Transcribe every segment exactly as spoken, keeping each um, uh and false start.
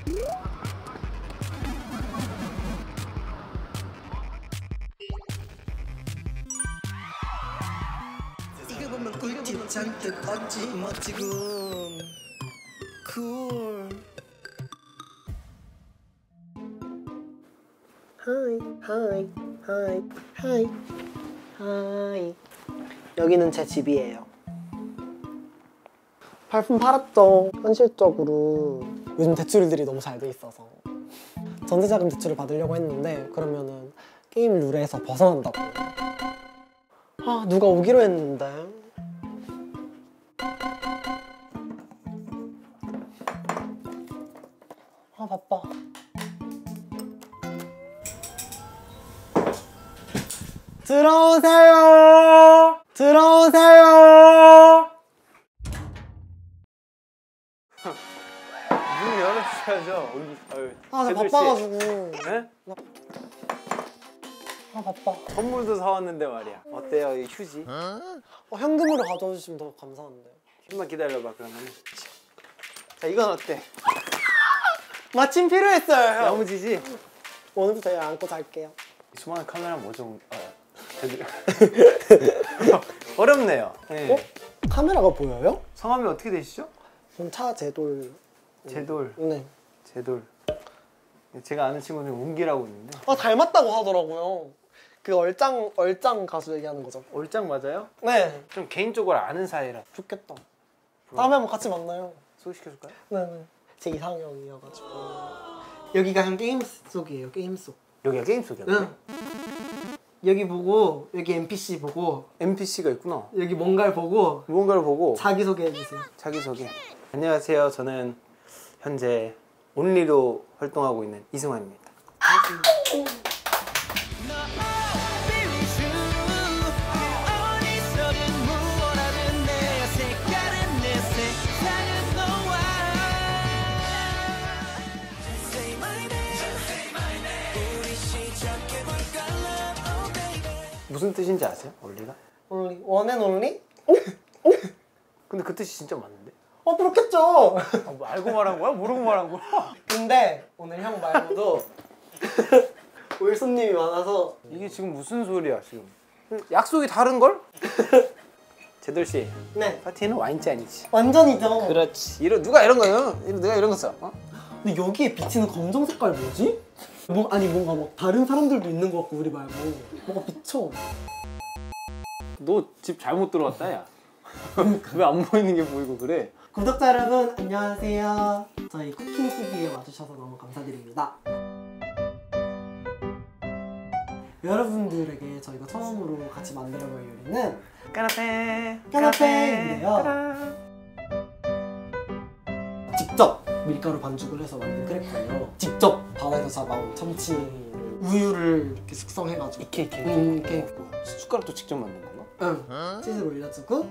이거 보면 꿀팁 잔뜩 얻지 멋지군. 쿨. 하이 하이 하이 하이 하이. 여기는 제 집이에요. 발품 팔았죠. 현실적으로 요즘 대출들이 너무 잘 돼 있어서 전세자금 대출을 받으려고 했는데 그러면은 게임 룰에서 벗어난다고. 아, 누가 오기로 했는데. 아, 바빠. 들어오세요. 들어오세요. 문 열어주셔야죠. 우리, 아유, 아, 나 제돌 씨. 바빠가지고. 네? 아, 바빠. 선물도 사왔는데 말이야. 어때요, 이 휴지? 어, 현금으로 가져와 주시면 더 감사한데. 좀만 기다려봐, 그러면. 자, 이건 어때? 마침 필요했어요, 형. 야무지지? 오늘부터 얘 안고 잘게요. 수많은 카메라 뭐 좀... 어, 제대로... 어렵네요. 네. 어? 카메라가 보여요? 성함이 어떻게 되시죠? 전 차제돌. 제돌. 네. 제돌. 제가 아는 친구는 운기라고 있는데. 아, 닮았다고 하더라고요. 그 얼짱 얼짱 가수 얘기하는 거죠. 얼짱 맞아요? 네. 좀 개인적으로 아는 사이라. 좋겠다. 다음에 한번 같이 만나요. 소개시켜줄까요? 네네. 제 이상형이어가지고. 여기가 형 게임 속이에요. 게임 속. 여기가 게임 속이야? 응. 여기 보고 여기 엠피씨 보고 엔피씨가 있구나. 여기 뭔가를 보고 무언가를 보고 자기소개해주세요. 자기소개. 안녕하세요. 저는 현재 온리로 활동하고 있는 이승환입니다. 무슨 뜻인지 아세요? 온리가? only one and only? 근데 그 뜻이 진짜 맞는데? 어, 그렇겠죠. 아, 뭐 알고 말한 거야? 모르고 말한 거야? 근데 오늘 형 말고도 올 손님이 많아서. 이게 지금 무슨 소리야 지금? 약속이 다른걸? 제돌씨, 네. 파티는 와인잔이지. 완전이죠. 그렇지. 이런 누가 이런 거요? 누가 이런 거 써? 어? 근데 여기에 비치는 검정 색깔 뭐지? 뭐, 아니 뭔가 막 다른 사람들도 있는 것 같고 우리 말고 뭔가 비쳐. 너 집 잘못 들어왔다 야. 왜 안 보이는 게 보이고 그래? 구독자 여러분 안녕하세요. 저희 쿠킹티비에 와주셔서 너무 감사드립니다. 여러분들에게 저희가 처음으로 같이 만들어볼 요리는 까나페 까나페인데요. 직접 밀가루 반죽을 해서 만든 크래커예요. 직접 바다에서 잡아온 참치를 우유를 이렇게 숙성해가지고 이케 이케 음, 이렇게 숟가락도 직접 만든 건가? 응. 치즈를 올려주고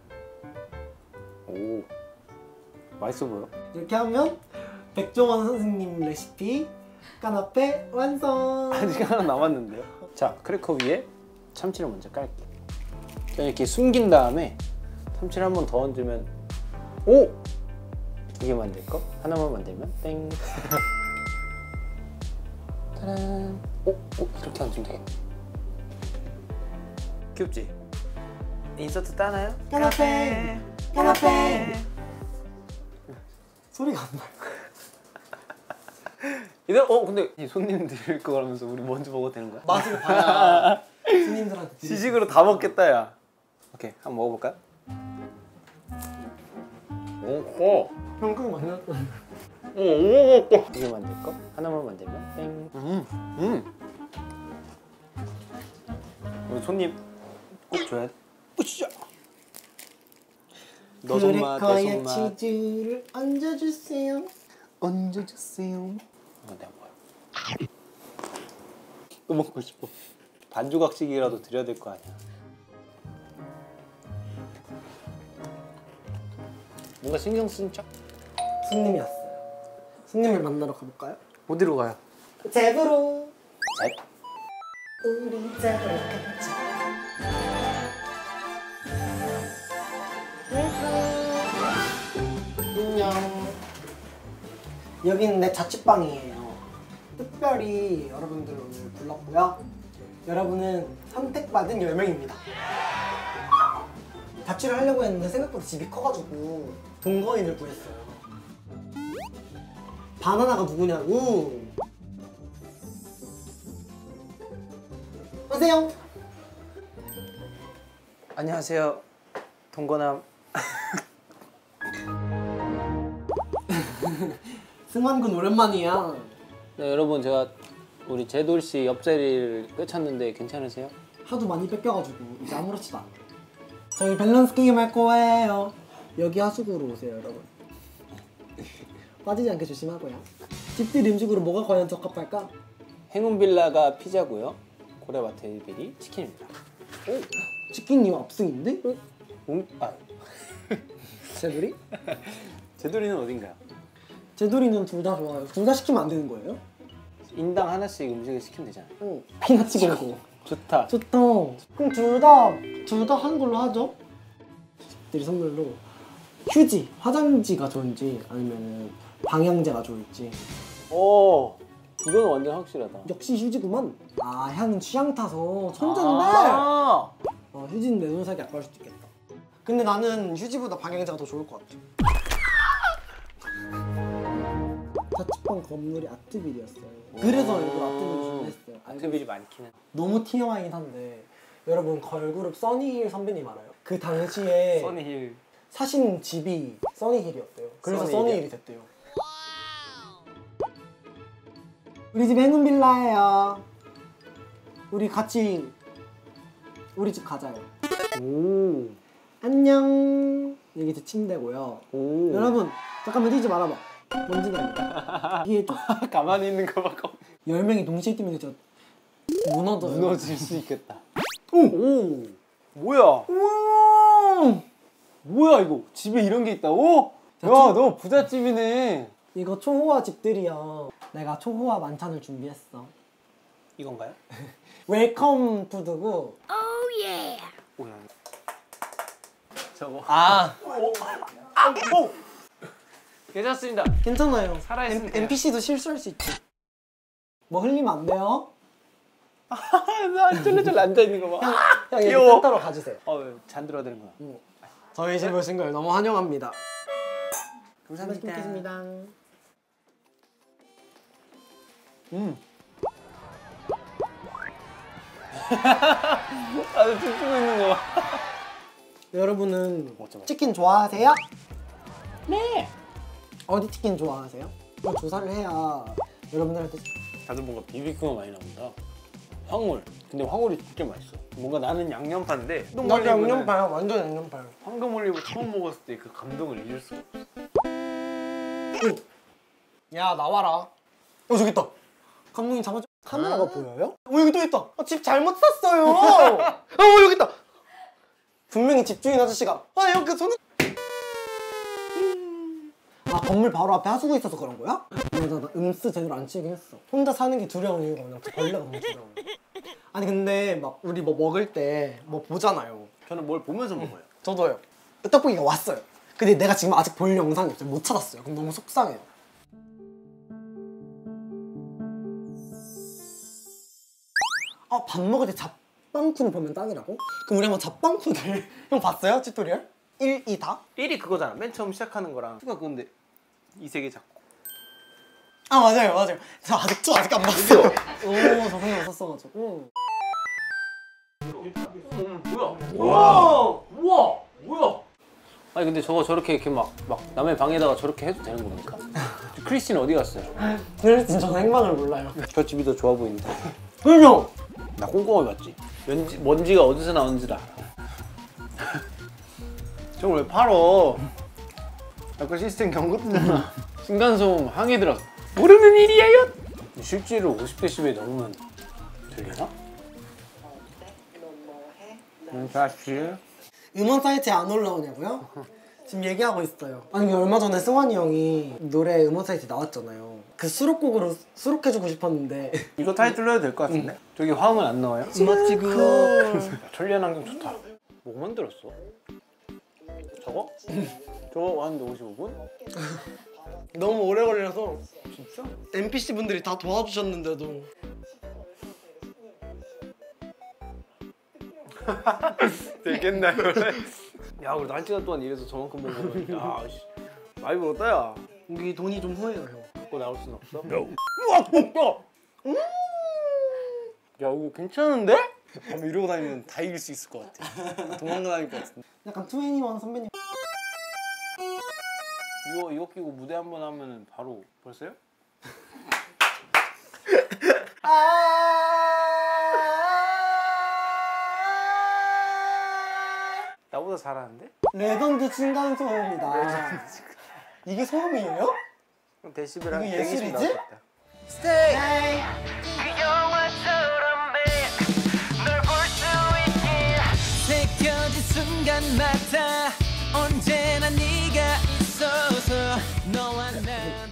오 맛있어 보여. 이렇게 하면 백종원 선생님 레시피 까나페 완성! 아직 하나 남았는데요. 자, 크래커 위에 참치를 먼저 깔게. 자, 이렇게 숨긴 다음에 참치를 한 번 더 얹으면 오! 두 개 만들 거? 하나만 만들면 땡! 짜란! 오! 오! 이렇게 얹으면 되겠네. 귀엽지? 인서트 따나요? 까나페! 까나페! 소리가 안 나요. 이들 어 근데 이 손님 드릴 거라면서 우리 먼저 먹어도 되는 거야? 맛을 봐야 손님들한테 드릴 시식으로 다 먹겠다 야. 오케이 한번 먹어볼까요? 오호. 평균 많이 오오오. 이게 만들 거 하나만 만들면 땡. 음 음. 우리 손님 꼭 줘야 돼. 으쌰. 너 손맛 내 크래커에 손맛. 치즈를 얹어주세요. 얹어주세요. 어, 내가 뭐야? 또 먹고 싶어. 반조각씩이라도 드려야 될 거 아니야. 뭔가 신경 쓴 척? 손님이 왔어요. 손님을 만나러 가볼까요? 어디로 가요? 집으로. 잘. 우리 집으로 가자. 안녕. 여기는 내 자취방이에요. 특별히 여러분들을 오늘 불렀고요. 여러분은 선택받은 열 명입니다. 자취를 하려고 했는데 생각보다 집이 커가지고 동거인을 구했어요. 바나나가 누구냐고. 안녕하세요. 안녕하세요. 동거남. 승환군 오랜만이야. 네, 여러분 제가 우리 제돌 씨 옆자리를 꿰찼는데 괜찮으세요? 하도 많이 뺏겨가지고 이제 아무렇지도 않아. 저희 밸런스 게임 할 거예요. 여기 하수구로 오세요, 여러분. 빠지지 않게 조심하고요. 집들 음식으로 뭐가 과연 적합할까? 행운 빌라가 피자고요. 고래마트 일비리 치킨입니다. 오, 치킨이 압승인데? 음, 아, 제돌이? 제돌이는 어딘가요? 제돌이는 둘 다 좋아요. 둘 다 시키면 안 되는 거예요? 인당 하나씩 음식을 시키면 되잖아요. 응. 피나치 공고. 좋다. 좋다. 그럼 둘 다 둘 다 하는 걸로 하죠. 집들이 선물로 휴지, 화장지가 좋은지 아니면 방향제가 좋을지. 오, 이건 완전 확실하다. 역시 휴지구만. 아, 향은 취향 타서 천재인데. 아 어, 휴지는 내 돈 사기 아까울 수도 있겠다. 근데 나는 휴지보다 방향제가 더 좋을 것 같아. 자취방 건물이 아트빌이었어요. 그래서 일부러 아트빌을 준비했어요. 아트빌이 많기는. 너무 티어이긴 한데 여러분 걸그룹 써니힐 선배님 알아요? 그 당시에 써니힐 사신 집이 써니힐이었대요. 그래서 써니힐이요? 써니힐이 됐대요. 우리 집 행운 빌라예요. 우리 같이 우리 집 가자요. 오. 안녕. 여기 제 침대고요. 오. 여러분 잠깐만 뛰지 말아봐. 먼지 나니까. 이게 좀 가만히 있는 거 봐. 열 명이 동시에 뛰면 진짜 무너져요. 무너질 수 있겠다. 오! 오. 뭐야? 우와! 뭐야 이거? 집에 이런 게 있다고? 야, 너 부잣집이네. 이거 초호화 집들이야. 내가 초호화 만찬을 준비했어. 이건가요? 웰컴 푸드고. 뭐야? 저거. 아, 아, 오. 괜찮습니다. 괜찮아요. 살아있으면 돼요. 엔피씨도 실수할 수 있지. 뭐 흘리면 안 돼요. 나 쫄래쫄래 앉아 있는 거 봐. 형, 형 여기 귀여워. 센터로 가주세요. 어, 잔 들어드는 거야. 저희 집 오신 걸 너무 환영합니다. 감사합니다. 맛있게 먹겠습니다. 음. 아주 춤추고 있는 거 봐. 여러분은 어쩌면. 치킨 좋아하세요? 네. 어디 치킨 좋아하세요? 이거 조사를 해야 여러분들한테. 다들 뭔가 비비크가 많이 나온다. 황홀. 근데 황홀이 진짜 맛있어. 뭔가 나는 양념파인데. 나도 양념파야. 완전 양념파야. 황금 올리브 처음 먹었을 때 그 감동을 잊을 수가 없어. 야 나와라. 어 저기 있다. 감독님 잡아줘. 카메라가 보여요? 어 여기 또 있다. 어, 집 잘못 샀어요. 어 여기 있다. 분명히 집주인 아저씨가 아 여기 손에. 아 건물 바로 앞에 하수구 있어서 그런 거야? 맞아 나 음스 제대로 안 치긴 했어. 혼자 사는 게 두려운 이유가 그냥 벌레가 너무 두려워. 아니 근데 막 우리 뭐 먹을 때 뭐 보잖아요. 저는 뭘 보면서 먹어요. 저도요. 떡볶이가 왔어요. 근데 내가 지금 아직 볼 영상이 없어요. 못 찾았어요. 그럼 너무 속상해요. 아, 밥 먹을 때 잡빵쿤 보면 딱이라고? 그럼 우리 한번 잡빵쿤을 형 봤어요? 튜토리얼? 일, 이 다? 일이 그거잖아. 맨 처음 시작하는 거랑 이가 그건데 이 세 개 잡고. 아 맞아요 맞아요. 저 아직 저 아직 안 봤어요. 오, 저 생각 없었어가지고. 뭐야? 우와! 우와! 뭐야? 아니 근데 저거 저렇게 이렇게 막, 막 남의 방에다가 저렇게 해도 되는 겁니까? 크리스틴 어디 갔어요? 그래서 저는 행방을 몰라요. 저 집이 더 좋아 보이는데. 그럼요. 나 꼼꼼하게 봤지. 먼지, 먼지가 어디서 나오는지도 알아. 저걸 왜 팔어? 아까 시스템 경고 뜨잖아. 층간소음 항의 들어. 모르는 일이에요? 실제로 오십 데시벨 넘으면 들리나? 응, 다시. 음원 사이트에 안 올라오냐고요? 지금 얘기하고 있어요. 아니 얼마 전에 승환이 형이 노래 음원 사이트에 나왔잖아요. 그 수록곡으로 수록해주고 싶었는데 이거 타이틀로 해도 될 것 같은데? 응. 저기 화음은 안 나와요? 음악 지금 천리안 안경 좋다. 뭐 만들었어? 저거? 저거 하는데 오십오 분? 너무 오래 걸려서 진짜? 엔피씨 분들이 다 도와주셨는데도 되겠나요? 야 우리 한 시간 동안 일해서 저만큼 먹는 거. 야 씨. 많이 벌었다 야. 우리 돈이 좀 후해요 형. 갖고 나올 순 없어? 우와 오빠! 야 이거 괜찮은데? 밤에 이러고 다니면 다 이길 수 있을 것 같아. 도망가 다닐 것 같은데. 약간 투애니원 선배님 이거 이거 끼고 무대 한 번 하면은 바로 벌써요? 나보다 잘하는데? 레전드 층간소음이다. 이게 소음이에요? 그럼 데시벨 한 이거 백이십 예술이지? 나왔겠다. 스테이! 새겨진 순간마다 언제나 네가 있어서 너와 난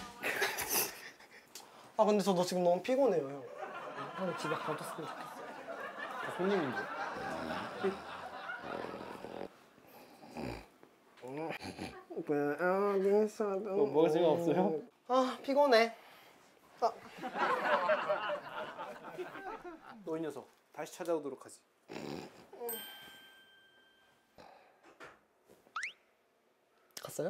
아 근데 저 너 지금 너무 피곤해요 형. 형 집에 가줬으면 좋겠어요. 손님인데? 뭐 먹을 생각 없어요? 아 피곤해. 아. 너 이 녀석 다시 찾아오도록 하지. 갔어요?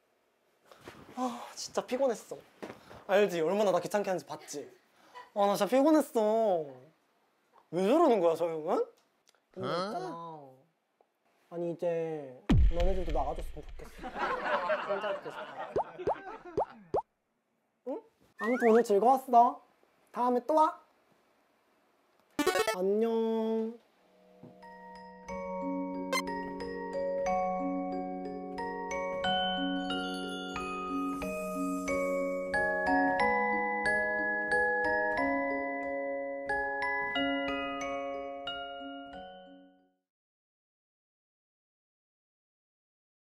아 진짜 피곤했어. 알지? 얼마나 나 귀찮게 하는지 봤지? 아 나 진짜 피곤했어. 왜 저러는 거야 저 형은? 근데 있잖아. 아니 이제 너네들도 나가줬으면 좋겠어. 혼자 있고 싶어. 응? 아무튼 오늘 즐거웠어. 다음에 또 와. 안녕.